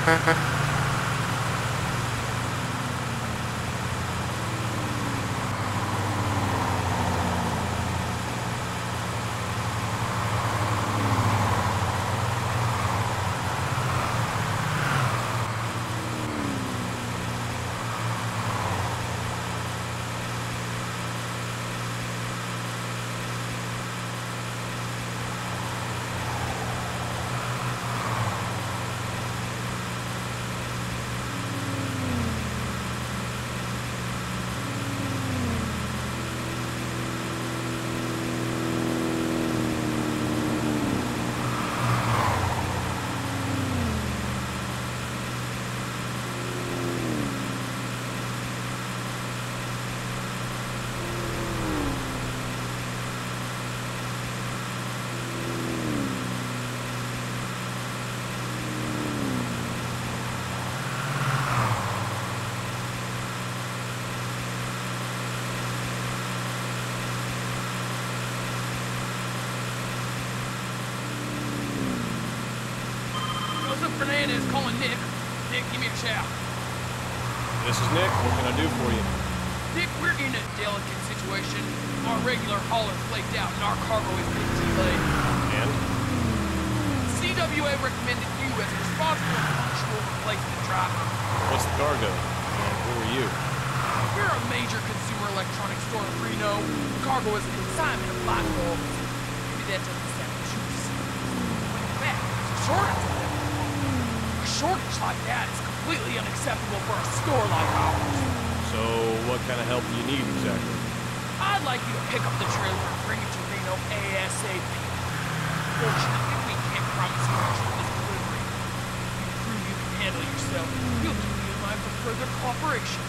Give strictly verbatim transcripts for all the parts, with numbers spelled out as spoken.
Fernandez calling Nick. Nick, give me a shout. This is Nick. What can I do for you? Nick, we're in a delicate situation. Our regular hauler flaked out and our cargo is being delayed. And? C W A recommended you as a responsible and functional replacement driver. What's the cargo? And who are you? We're a major consumer electronics store in Reno. Cargo is a consignment of light bulbs. Maybe that doesn't sound too serious. But in fact, there's a shortage of them. A shortage like that is completely unacceptable for a store like ours. So, what kind of help do you need exactly? I'd like you to pick up the trailer and bring it to Reno ASAP. Fortunately, we can't promise you much for this delivery. If you prove you can handle yourself, we'll keep you in mind for further cooperation.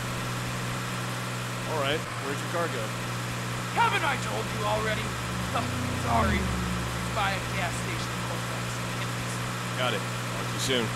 All right, where's your cargo? Haven't I told you already? Oh, sorry. It's by a gas station in Colfax, Kansas. Got it. Talk to you soon.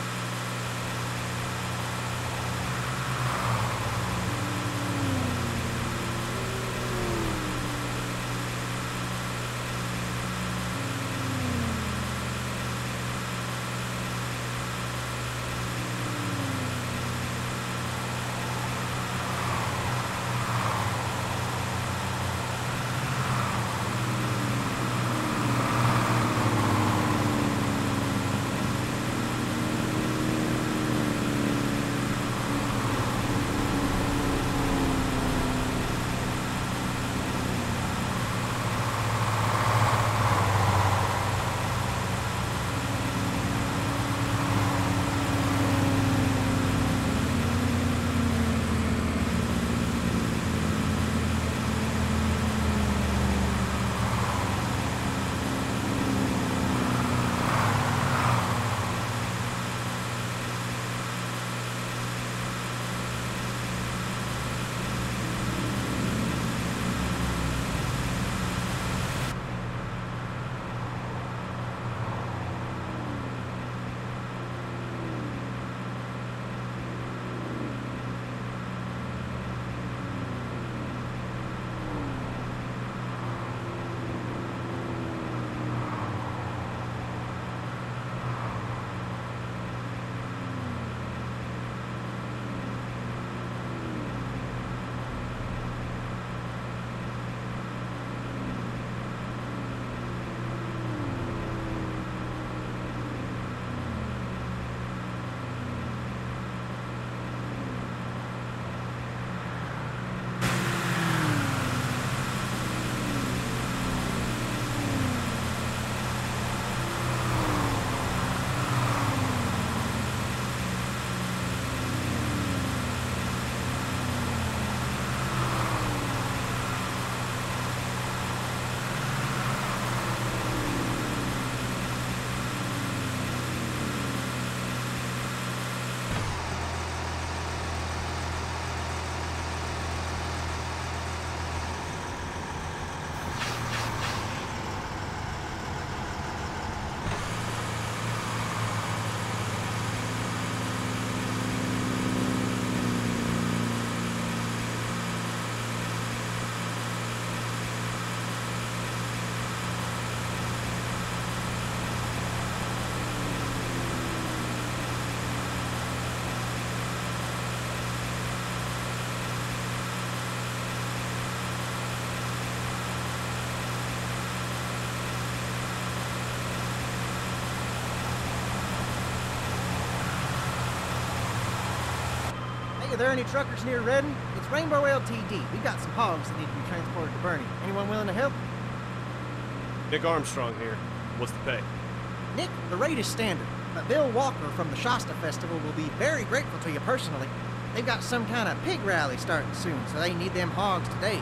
Hey, are there any truckers near Redding? It's Rainbow L T D. We got some hogs that need to be transported to Bernie. Anyone willing to help? Nick Armstrong here. What's the pay? Nick, the rate is standard, but Bill Walker from the Shasta Festival will be very grateful to you personally. They've got some kind of pig rally starting soon, so they need them hogs today.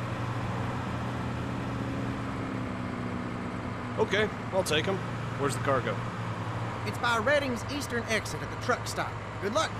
Okay, I'll take them. Where's the cargo? It's by Redding's eastern exit at the truck stop. Good luck.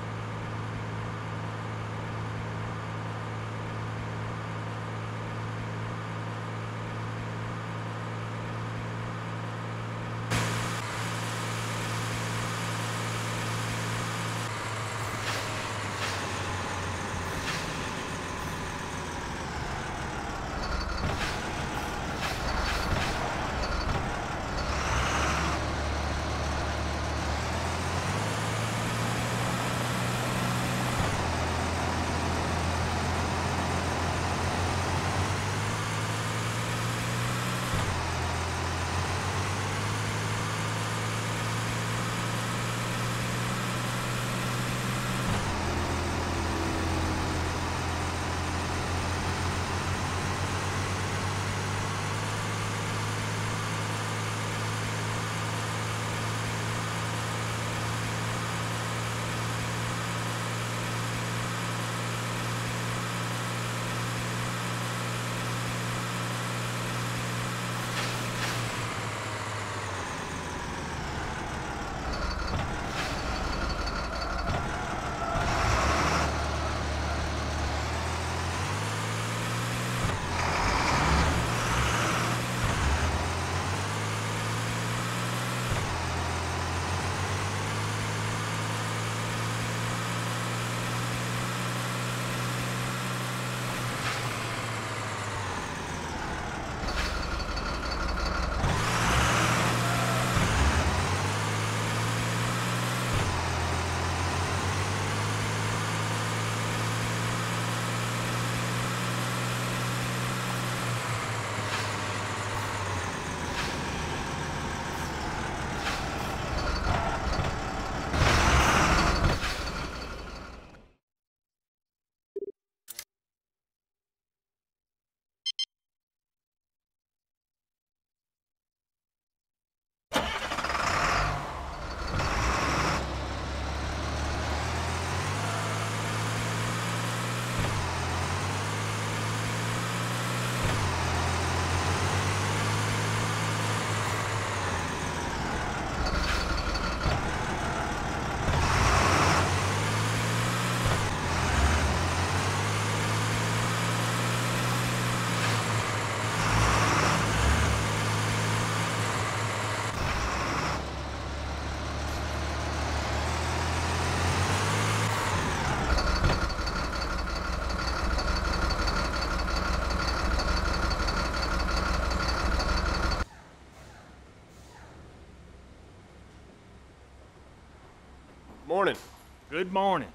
Morning. Good morning.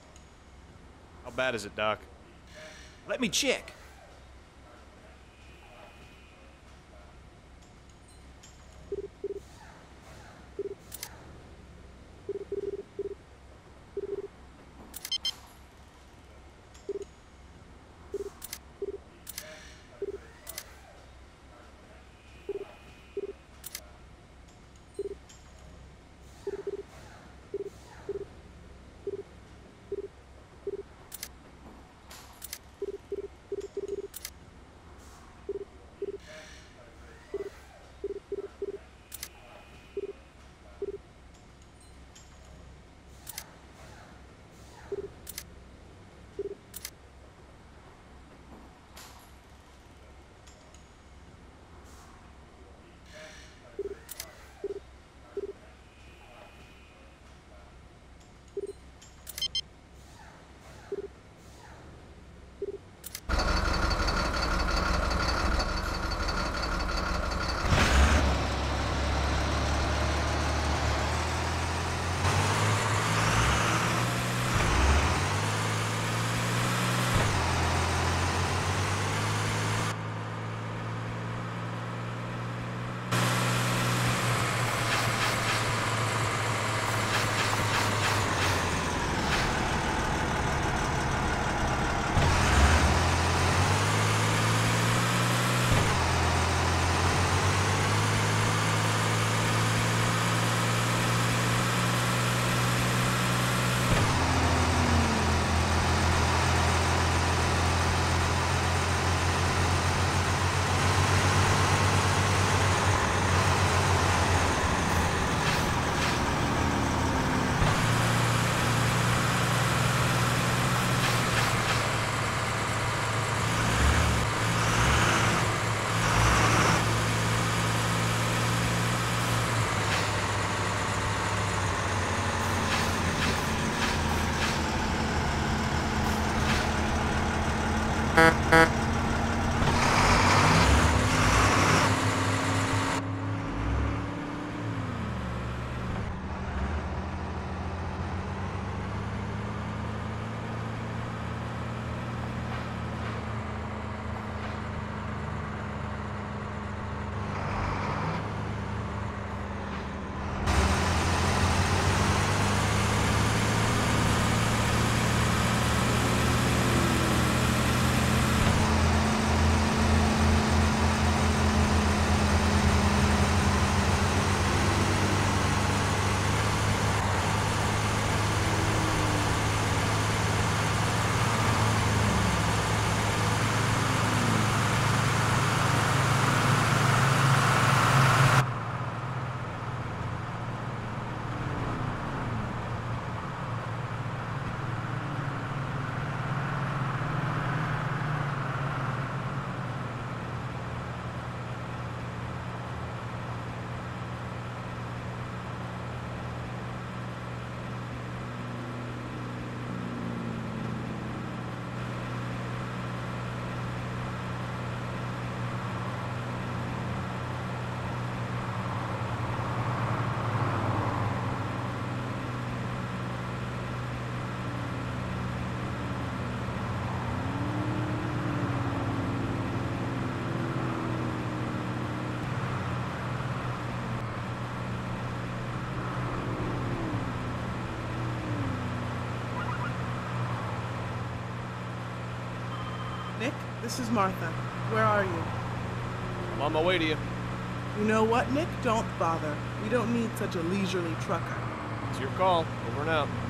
How bad is it, Doc? Let me check. Nick, this is Martha. Where are you? I'm on my way to you. You know what, Nick? Don't bother. We don't need such a leisurely trucker. It's your call. Over and out.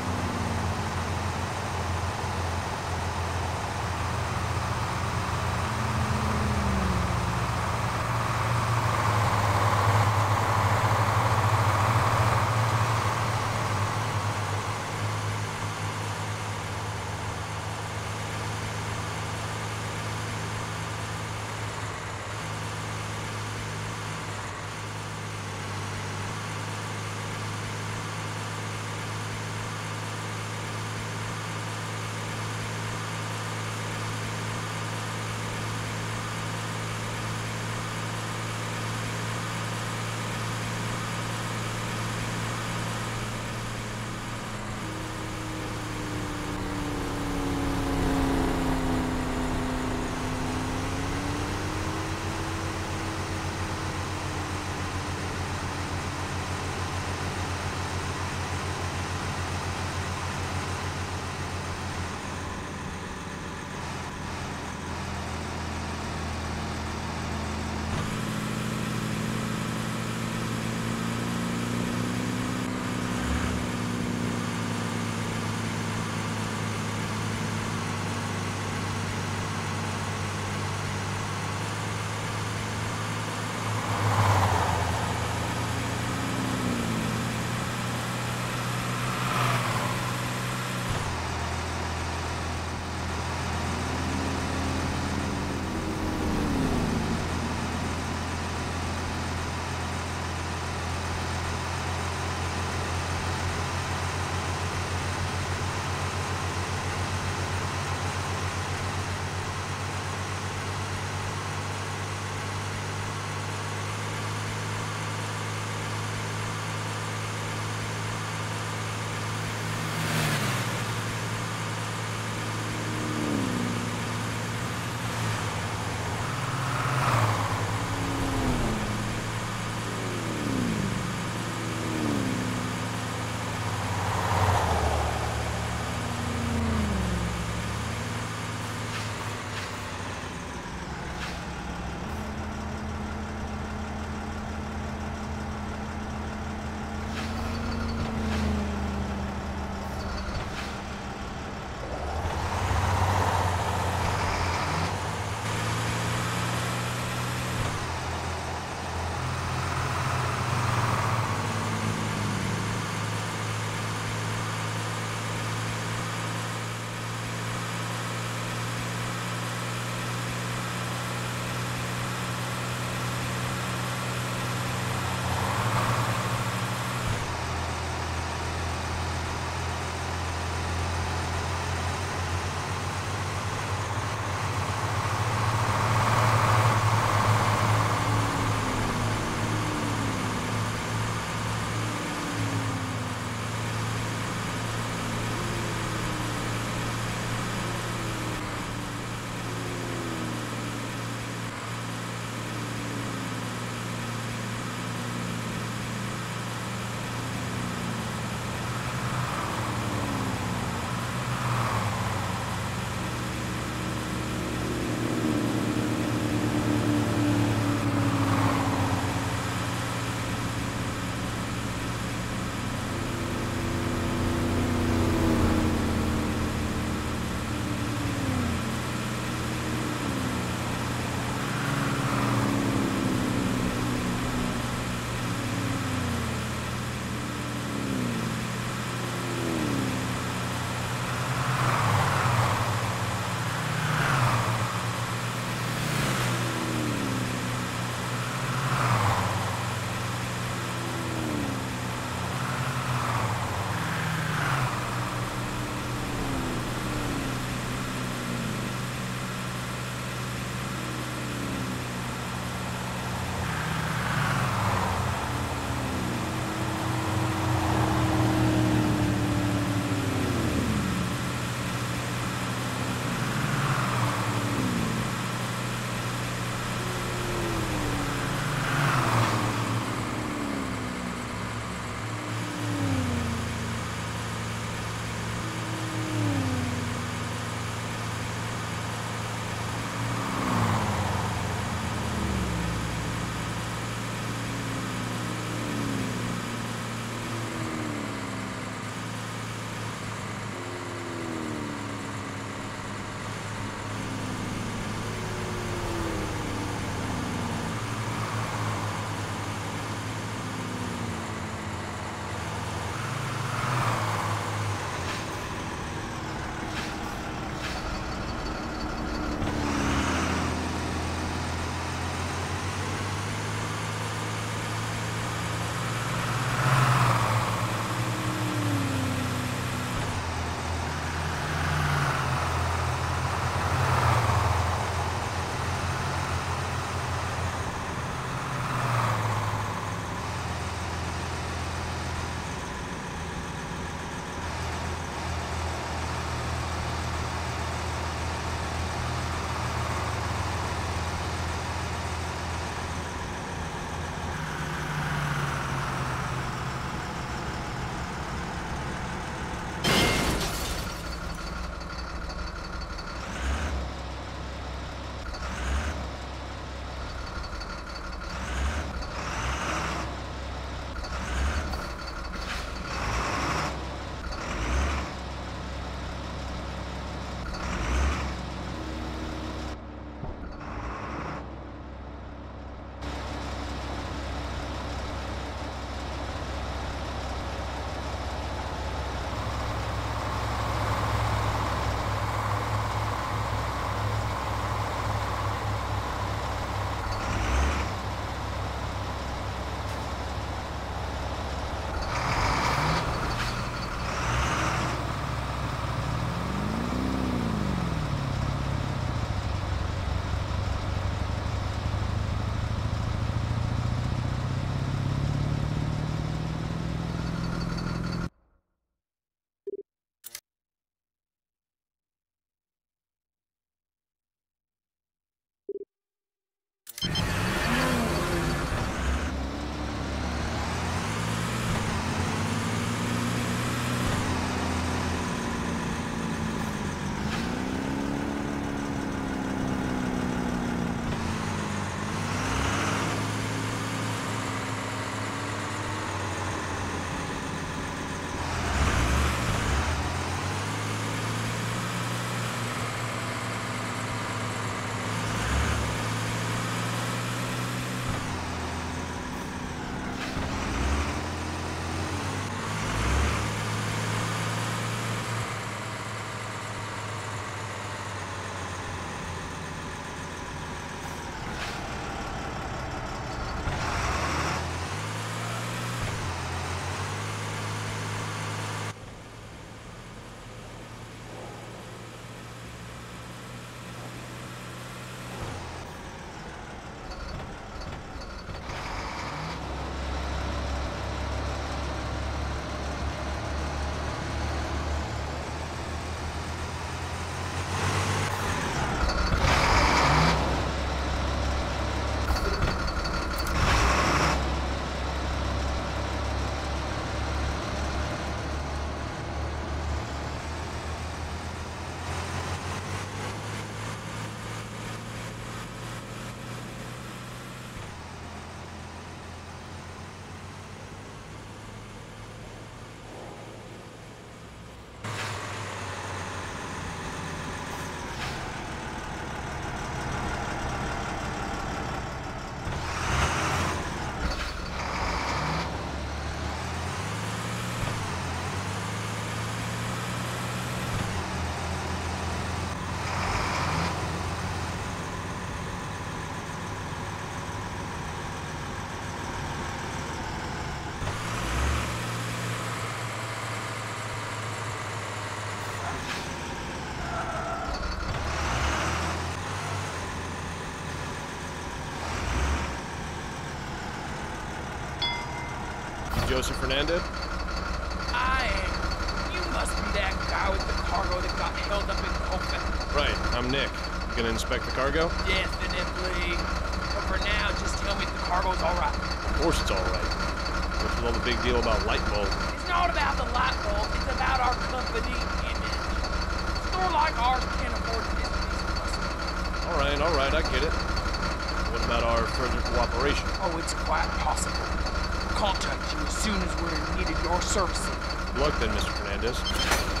Joseph Fernandez? I am. You must be that guy with the cargo that got held up in Colfax. Right, I'm Nick. You gonna inspect the cargo? Definitely. But for now, just tell me if the cargo's alright. Of course it's alright. What's with all the big deal about light bulb? It's not about the light bulb, it's about our company image. A store like ours can't afford this piece of us. Alright, alright, I get it. What about our further cooperation? Oh, it's quite possible. We'll contact you as soon as we're in need of your services. Good luck then, Mister Fernandez.